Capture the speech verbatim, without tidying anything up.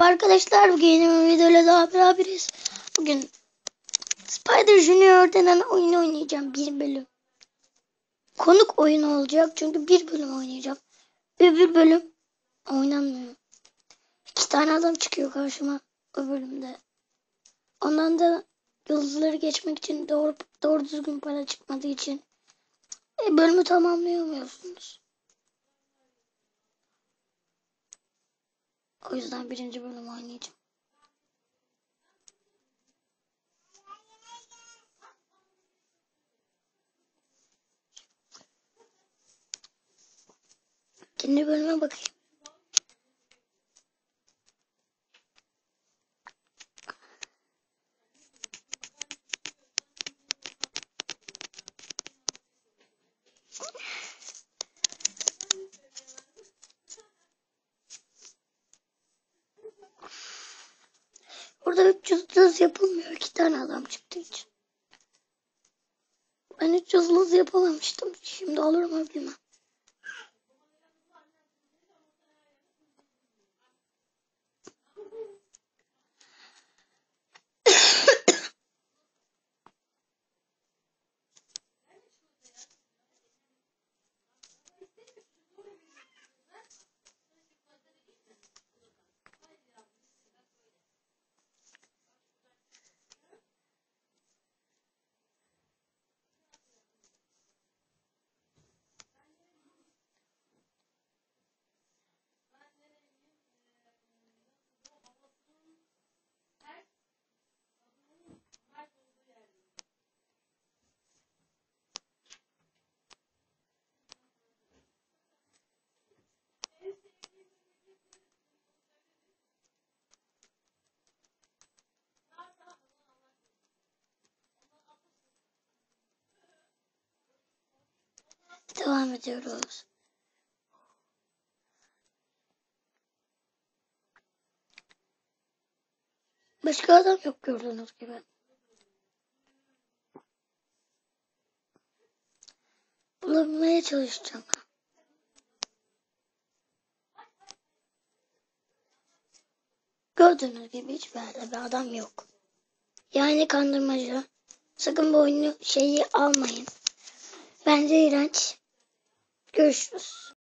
Arkadaşlar bugün yeni bir videoyla daha beraberiz. Bugün Spider Junior denen oyunu oynayacağım. Bir bölüm. Konuk oyunu olacak çünkü bir bölüm oynayacağım. Öbür bölüm oynanmıyor. İki tane adam çıkıyor karşıma o bölümde. Ondan da yıldızları geçmek için doğru, doğru düzgün para çıkmadığı için e, bölümü tamamlayamıyorsunuz. O yüzden birinci bölüm oynayacağım. İkinci bölüme bakayım. Burada üç yüz hız yapılmıyor. İki tane adam çıktığı için. Ben üç yüz hız yapamamıştım. Şimdi olur mu bilmem. Devam ediyoruz. Başka adam yok gördüğünüz gibi. Bulmaya çalışacağım. Gördüğünüz gibi hiçbir yerde bir adam yok. Yani kandırmacı. Sakın bu oyunu şeyi almayın. Bence iğrenç. Görüşürüz.